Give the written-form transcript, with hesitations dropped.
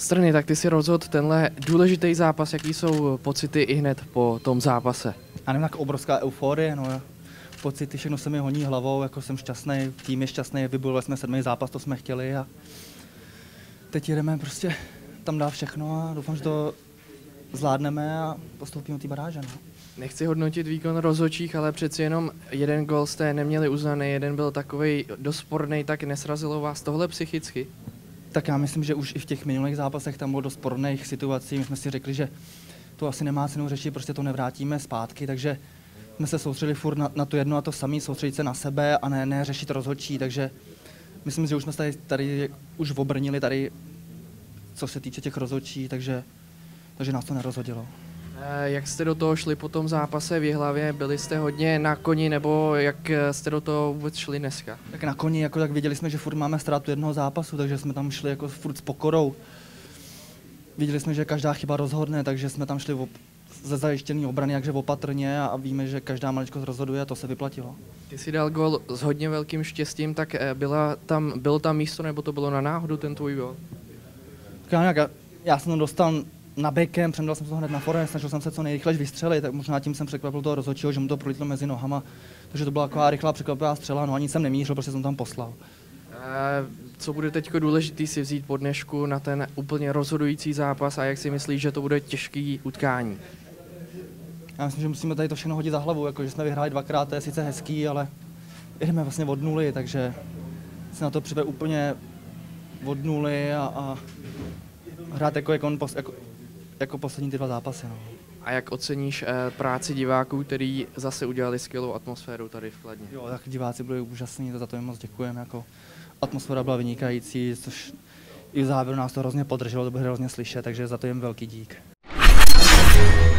Strny, tak ty si rozhodl tenhle důležitý zápas, jaký jsou pocity i hned po tom zápase? Já nevím, tak obrovská euforie, no, pocity, všechno se mi honí hlavou, jako jsem šťastný, tým je šťastný, vybojovali jsme 7. zápas, to jsme chtěli a teď jedeme prostě tam dát všechno a doufám, že to zvládneme a postoupíme do té baráže. No. Nechci hodnotit výkon rozhodčích, ale přeci jenom jeden gol jste neměli uznaný, jeden byl takovej dost sporný, tak nesrazilo vás tohle psychicky? Tak já myslím, že už i v těch minulých zápasech tam bylo dost sporných situací, my jsme si řekli, že to asi nemá cenu řešit, prostě to nevrátíme zpátky, takže jsme se soustředili furt na to jedno a to samé, soustředit se na sebe a ne řešit rozhodčí, takže myslím, že už jsme tady už obrnili tady, co se týče těch rozhodčí, takže nás to nerozhodilo. Jak jste do toho šli po tom zápase v Jihlavě? Byli jste hodně na koni, nebo jak jste do toho vůbec šli dneska? Tak na koni, jako tak věděli jsme, že furt máme ztrátu jednoho zápasu, takže jsme tam šli jako furt s pokorou. Viděli jsme, že každá chyba rozhodne, takže jsme tam šli ze zajištěný obrany, jakže opatrně a víme, že každá maličkost rozhoduje a to se vyplatilo. Ty jsi dal gol s hodně velkým štěstím, tak bylo tam místo, nebo to bylo na náhodu ten tvůj gol? Já jsem to dostal na bekem, přendal jsem to hned na forehand, snažil jsem se co nejrychleji vystřelit, tak možná tím jsem překvapil toho rozhodčího, že mu to prolítlo mezi nohama, takže to byla taková rychlá překvapivá střela, no ani jsem nemířil, protože jsem tam poslal. Co bude teď důležitý si vzít po dnešku na ten úplně rozhodující zápas a jak si myslíš, že to bude těžký utkání? Já myslím, že musíme tady to všechno hodit za hlavu, jako, že jsme vyhráli 2krát, to je sice hezký, ale jdeme vlastně od nuly, takže se na to připravit úplně od nuly a hrát jako poslední ty 2 zápasy. No. A jak oceníš práci diváků, který zase udělali skvělou atmosféru tady v Kladně? Jo, tak diváci byli úžasní, za to jim moc děkujeme. Jako atmosféra byla vynikající, což i v závěru nás to hrozně podrželo, to bylo hrozně slyšet, takže za to jim velký dík.